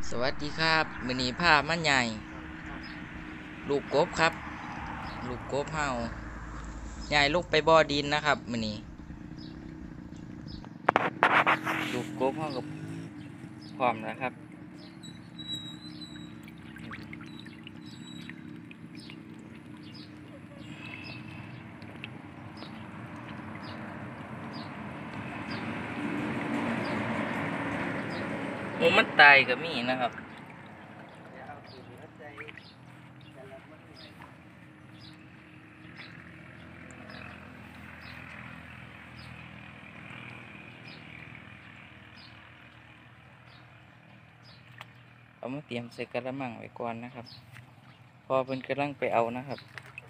สวัสดีครับมื้อนี้พามันใหญ่ลูกกบครับลูกกบเฮาใหญ่ลูกไปบ่อดินนะครับมื้อนี้ลูกกบเฮากับพร้อมนะครับหมูมันตายก็มีนะครับเอามาเตรียมใส่กระมังไว้ก่อนนะครับพอเพิ่นกำลังไปเอานะครับ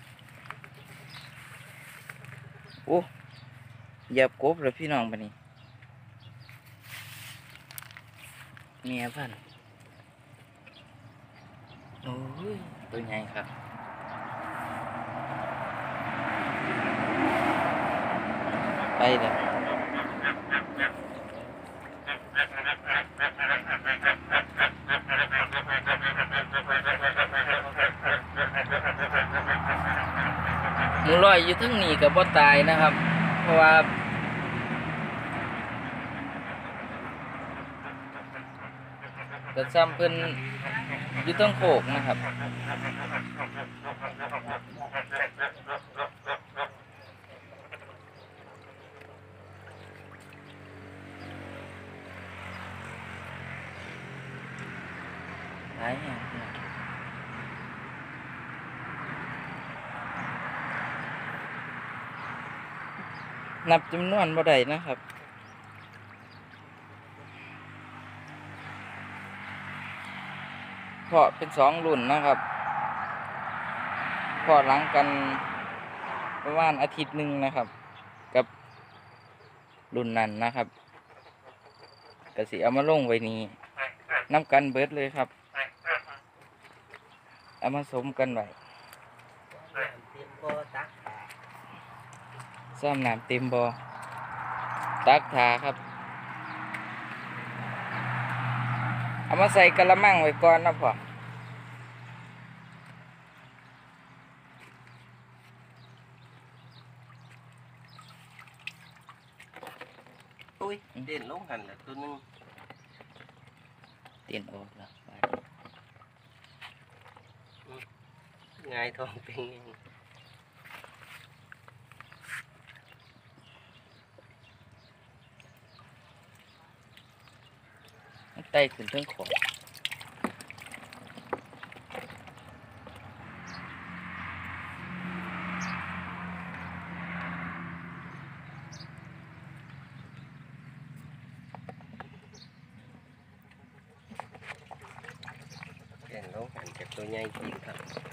โอ้เหยียบกบเลยพี่น้องบัดนี้เมียพันโอ้ยตัวใหญ่ครับไปแล้วหมูลอยอยู่ทั้งนี้กับบ่ตายนะครับเพราะว่าก็ซ้ำเพิ่นอยู่ต้องโขกนะครับหลายแห่งนับจำนวนบ่ได้นะครับเพราะเป็น2รุ่นนะครับพอหลังกันประมาณอาทิตย์หนึ่งนะครับกับรุ่นนั้นนะครับก็สิเอามาลงไว้นี้น้ำกันเบิดเลยครับเอามาสมกันไว้ซ้ำน้ำเต็มบ่อตักถาครับเอามาใส่กระมังไว้ก่อนนะพ่ออุ้ยเด่นลงหันแหละตัวนึงเตียนออกแล้วงายทองเป็นยังไต่ขึ้นเทิงขอเด่นลงหันจากตัวใหญ่จริงครับ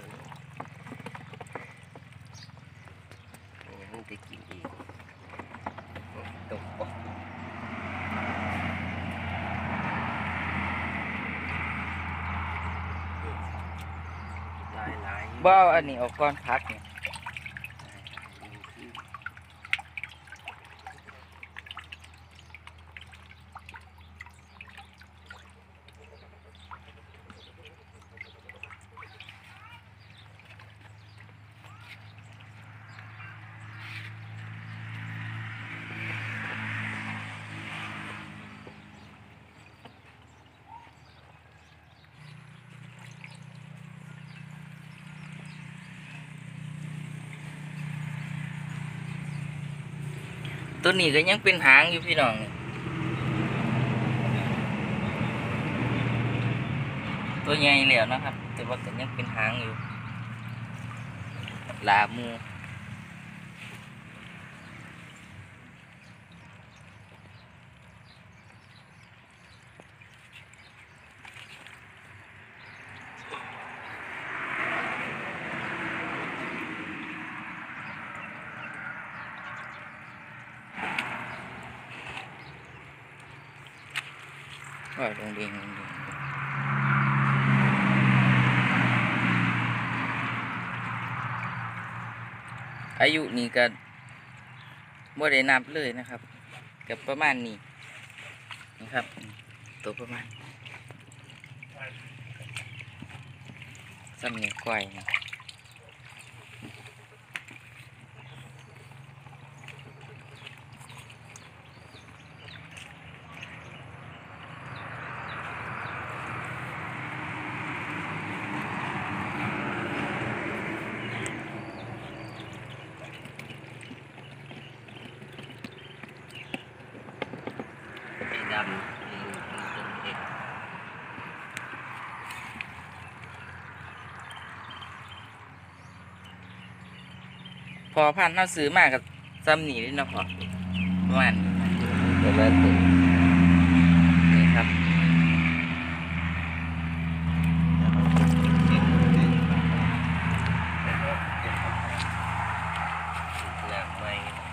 ยังจะกินอีกตกปอกหลายบ่เอาอันนี้ออกก่อนพักเนี่ยตัวนี้ก็ยังเป็นหางอยู่พี่น้องตัวใหญ่แล้วนะครับแต่ว่าก็ยังเป็นหางอยู่ลามูว่าลงเองอายุนี่ก็บ่ได้นับเลยนะครับกับประมาณนี้นะครับตัวประมาณซ้ำนี่ก้อยนะไอ้ดำนี่ต้นเอกพอพันธุ์เราซื้อมากับซ้ำนี่เลยเนาะพอประมาณนี้แต่ละต้นนี่ครับหนักไหม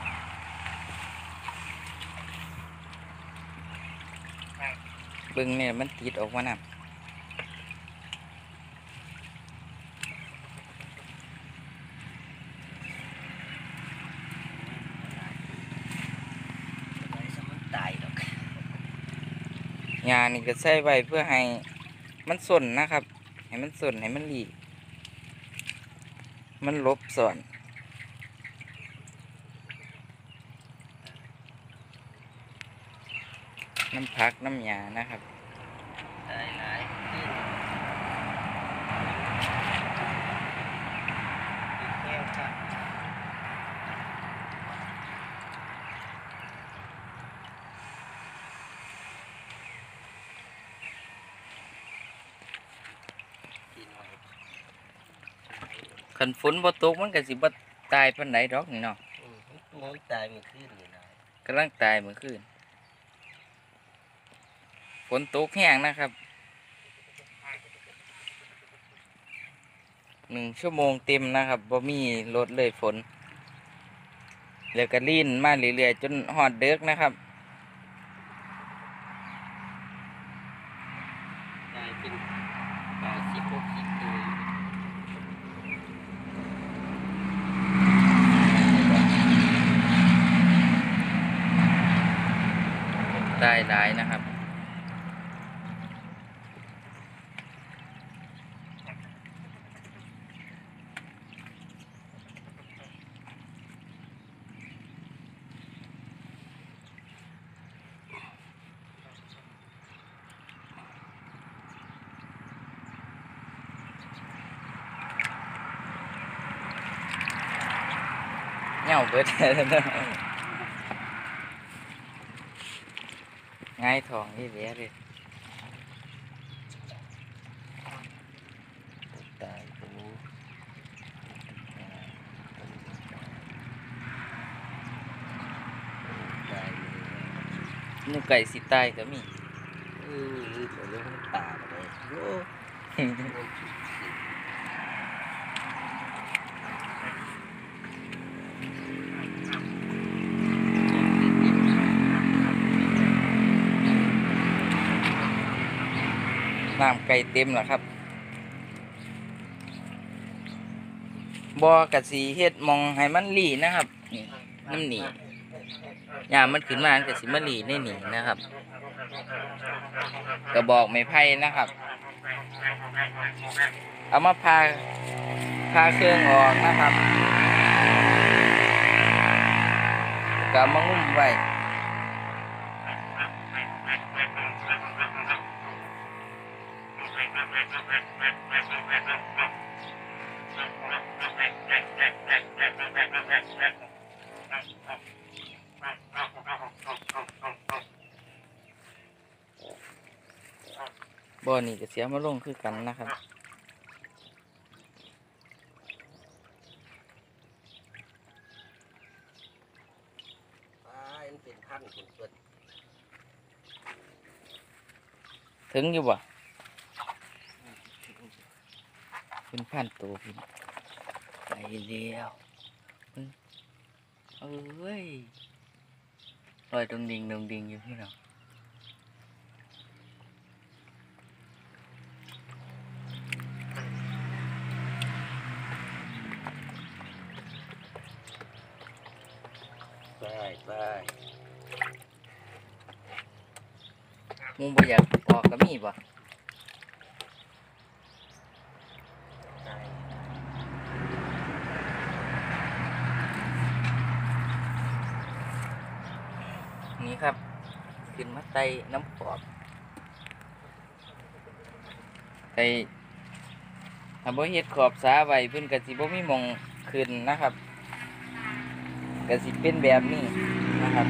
เบิ่งเนี่ยมันติดออกมาน่ะไว้สมันตายดอกยานี่ก็ใส่ไว้เพื่อให้มันส่นนะครับ ให้มันส่นให้มันหลีกมันลบส่วนน้ำพักน้ำยานะครับตายหลายขึ้นแก้วค่ะกินไว้ขันฝนบ่ตกมันก็สิบ่ตายปานใดดอกนี่เนาะมันตายมันขึ้นนี่นะกำลังตายเมื่อคืนฝนตกแห้งนะครับ1 ชั่วโมงเต็มนะครับบ่มีรถเลยฝนแล้วก็ลิ่นมาเรื่อยๆจนฮอดเดึกนะครับตายเป็น80-60ตัวอยู่ตายหลายนะครับเหงาเบิด ง่ายทองนี่แหละเลยตายตัวนี้ตายเลยหมูไก่สิตายก็มีตัวนี้มันป่าเลยโอ้มันจุดสิน้ำไก่เต็มแล้วครับบอกะสีเฮ็ดมองให้มันหลีนะครับนี่น้ำหนียามมันขึ้นมามันกะสิมาหลีในหนีนะครับกระบอกไม้ไผ่นะครับ เอามาพาเครื่องออกนะครับก็เอามางุ้มไว้บ่อนี่ก็เสียมาลงคือกันนะครับมันเป็นพันธุ์ของตัวถึงอยู่บ่เป็นพันตัวพี่ไปเร็วเอ้ยลอยดงดิงอยู่พี่น้องไปมึงบ่อยากออกก็มีบ่ขึ้นมาไต่น้ำขอบไต่ถ้าบ่เฮ็ดขอบสาไว้เพิ่นก็สิบ่มีหม้องขึ้นนะครับก็สิเป็นแบบนี้นะครับ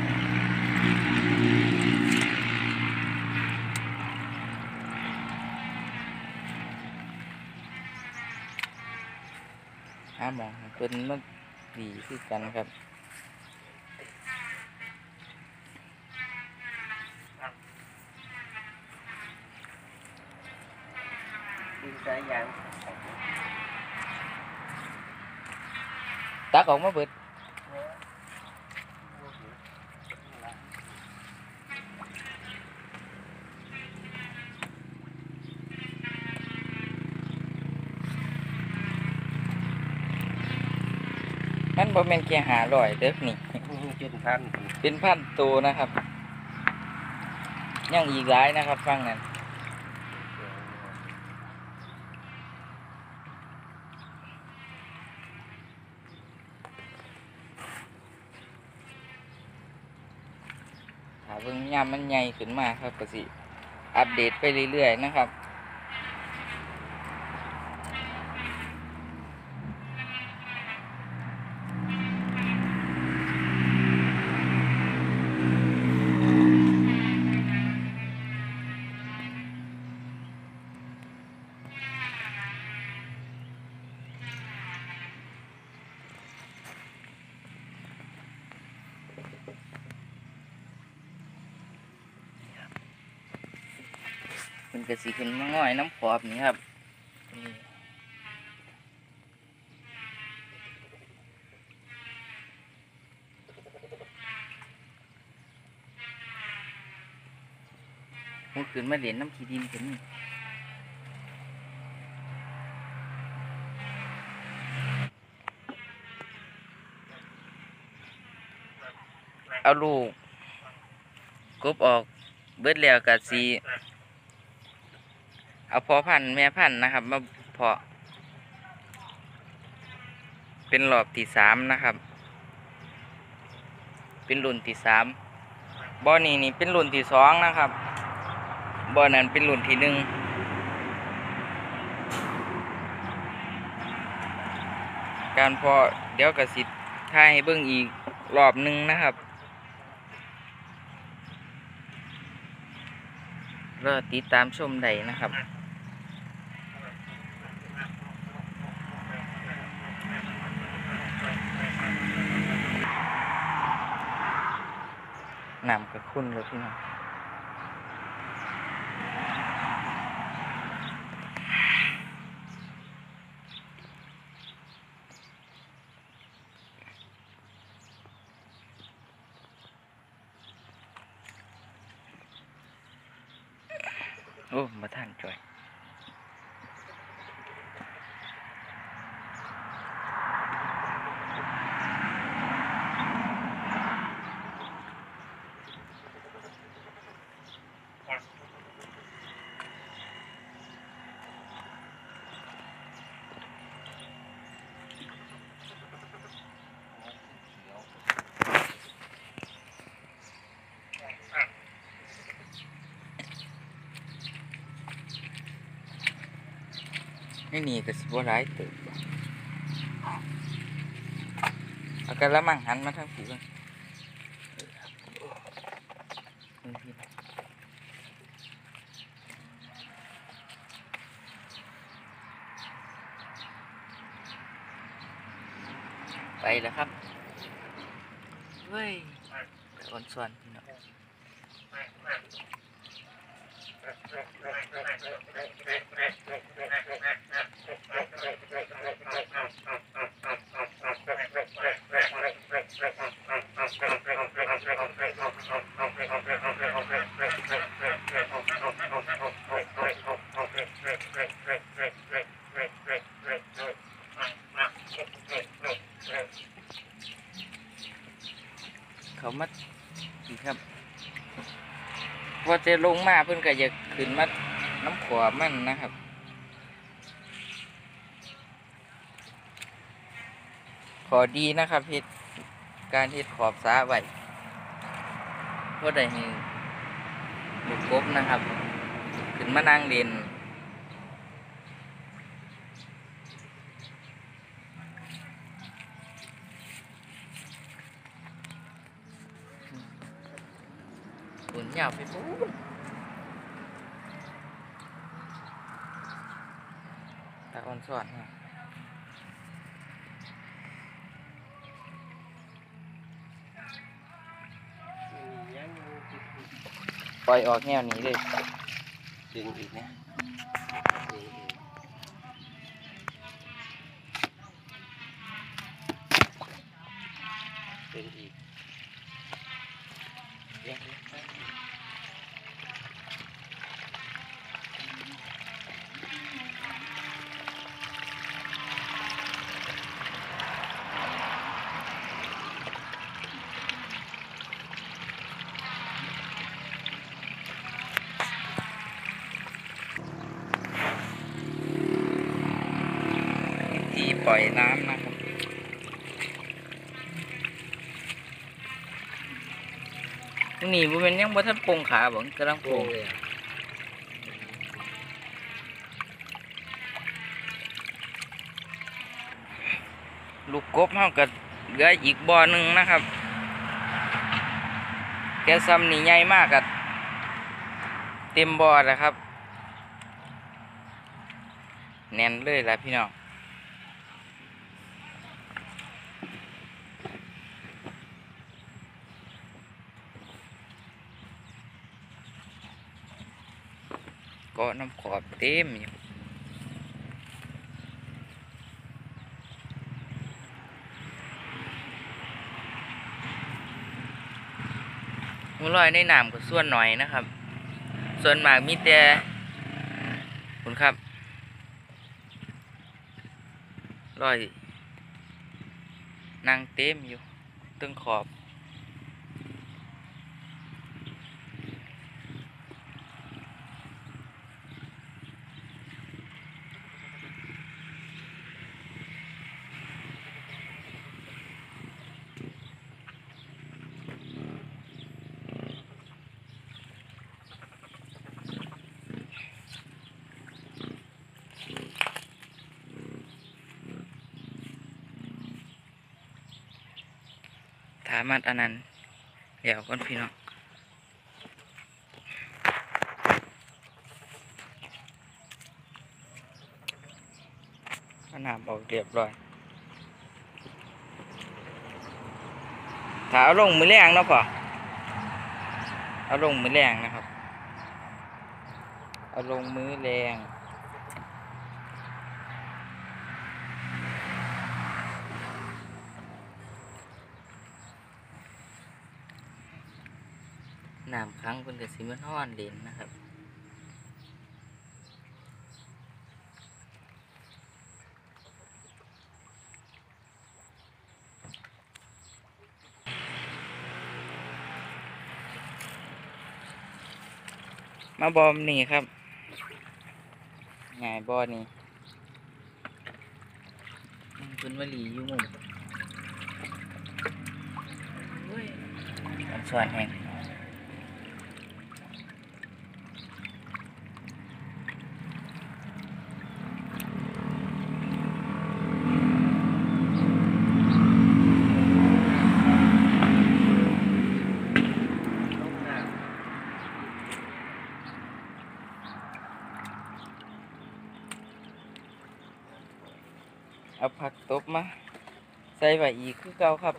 หาหม้องให้เพิ่นมันดีคือกันครับดึงสายยางตักออกมาเบิดมันบ่แม่นแค่500เด้อนี่เป็นพันเป็นพันตัวนะครับยังอีกหลายนะครับฟังนั้นถ้าเบิ่งยามมันใหญ่ขึ้นมาครับก็สิอัปเดตไปเรื่อยๆนะครับมันก็สิขึ้นมาง่อยน้ำขอบนี่ครับนี่มันขึ้นมาเล่นน้ำขี้ดินขึ้นนี่เอาลูกกบออกเบิดแล้วก็สิเอาพ่อพันธุ์แม่พันธุ์นะครับมาเพาะเป็นรอบที่3นะครับ เป็นรุ่นที่3บ่อนี่เป็นรุ่นที่2นะครับบ่อนั้นเป็นรุ่นที่1การเพาะเดี๋ยวก็สิถ่ายให้เบิ่งอีกรอบหนึงนะครับรอติดตามชมได้นะครับน้ำกับขุ่นเลยพี่น้องโอ้มาท่านจ่อยนี่ก็สิบ่หลายเติบเอากระมังหันมาทางผีก่อนไปแล้วครับเฮ้ยอ่อนส่วนพี่น้องเขามาอีกครับพอจะลงมาเพิ่นก็จะขึ้นมาน้ำขวามันนะครับขอดีนะครับเฮ็ดการเฮ็ดขอบสาไว้เพื่อได้ให้ลูกกบนะครับขึ้นมานั่งเล่นปุ่นยาวไปปุ๊บตาอ่อนสอนฮะปล่อยออกแนวนี้เลยดึงอีกนะดึงอีกดึงอีกเลี้ยงที่ปล่อยน้ำนะครับนี่บ่เป็นยังบ่ทันโป่งขาบ่กำลังโป่โป่งงเลยอ่ะลูกกบเฮาก็เหลืออีกบ่อหนึ่งนะครับแกซ้ำนี่ใหญ่มากอะเต็มบ่อแล้วครับแน่นเลยล่ะพี่น้องเกาะน้ำขอบเต็มอยู่มูลอยในน้ำก็ส่วนหน่อยนะครับ ส่วนมากมีแต่คุณครับลอยนั่งเต็มอยู่ตึงขอบถามันอันนั้นเดี๋ยวก่อนพี่น้องน้ำออกเรียบร้อยถ้าเอาลงมือแรงเนาะพ่อเอาลงมือแรงนะครับเอาลงมือแรงน้ำค้างเป็นกระสีมันห้อนเด่นนะครับมาบอมนี่ครับง่ายบอนี่คุณวลีอยู่มุมมันส่วนแห้งเอาผักตบมาใส่ไว้อีกคือเก่าครับ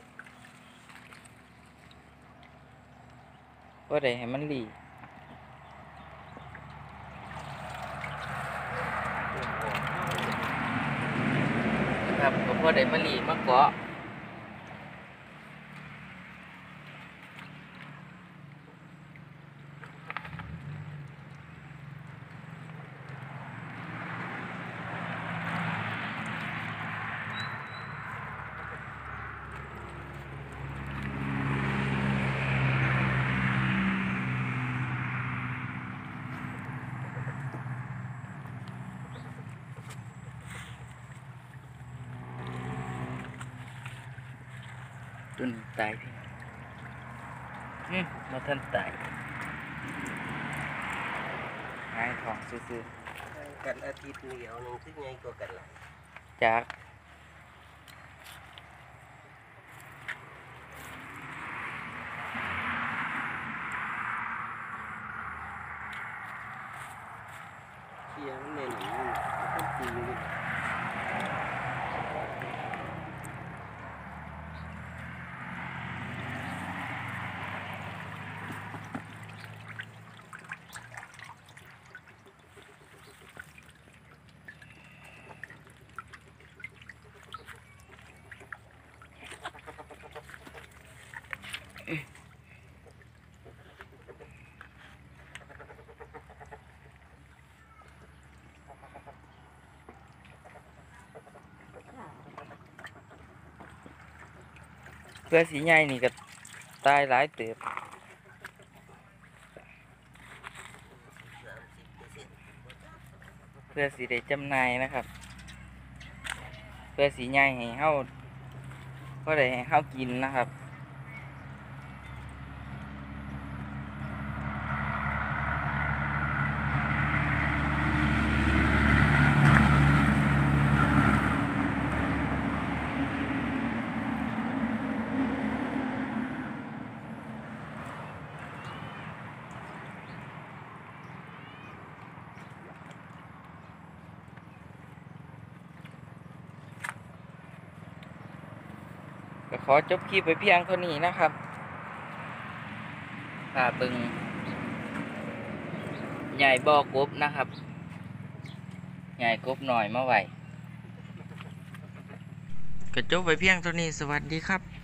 ก็ได้ให้มันหลีครับก็พอได้มันหลีมาเกาะตุนตายพี่มาท่านตายงายท้องซื่อกันอาทิตย์เดียวหนึงซึ่งไงกว่ากันหลายๆจากเชียร์มันเน่นหนึ่งมันก็จริงอยู่เพื่อสีใหญ่นี่ก็ตายหลายเติบ 30% เพื่อสีได้จำหน่ายนะครับ เพื่อสีใหญ่ให้เฮาก็ได้ให้เฮากินนะครับ ก็ขอจบคลิปไปเพียงเท่านี้นะครับตาเบิงใหญ่บ่อกบนะครับ ใหญ่กบหน่อยมาไหวก็จบไปเพียงเท่านี้สวัสดีครับ